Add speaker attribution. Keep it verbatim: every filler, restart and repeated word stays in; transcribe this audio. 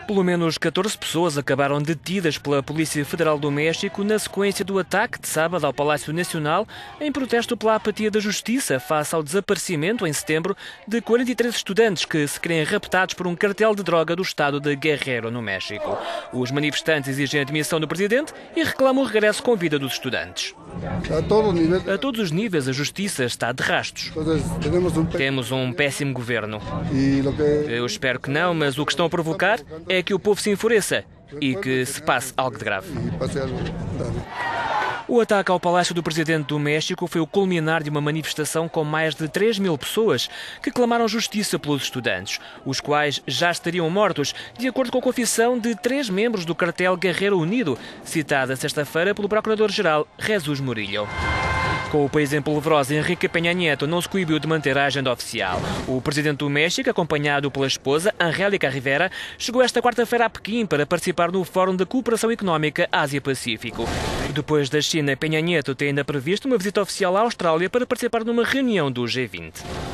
Speaker 1: Pelo menos catorze pessoas acabaram detidas pela Polícia Federal do México na sequência do ataque de sábado ao Palácio Nacional em protesto pela apatia da Justiça face ao desaparecimento, em setembro, de quarenta e três estudantes que se creem raptados por um cartel de droga do estado de Guerrero, no México. Os manifestantes exigem a admissão do presidente e reclamam o regresso com vida dos estudantes. A todos os níveis, a Justiça está de rastos. Temos um péssimo governo. Eu espero que não, mas o que estão a provocar é que o povo se enfureça e que se passe algo de grave. O ataque ao Palácio do Presidente do México foi o culminar de uma manifestação com mais de três mil pessoas que clamaram justiça pelos estudantes, os quais já estariam mortos, de acordo com a confissão de três membros do cartel Guerrero Unido, citada sexta-feira pelo Procurador-Geral Jesús Murillo. Com o país em polvorosa, Enrique Peña Nieto não se coibiu de manter a agenda oficial. O presidente do México, acompanhado pela esposa, Angélica Rivera, chegou esta quarta-feira a Pequim para participar no Fórum de Cooperação Económica Ásia-Pacífico. Depois da China, Peña Nieto tem ainda previsto uma visita oficial à Austrália para participar numa reunião do G vinte.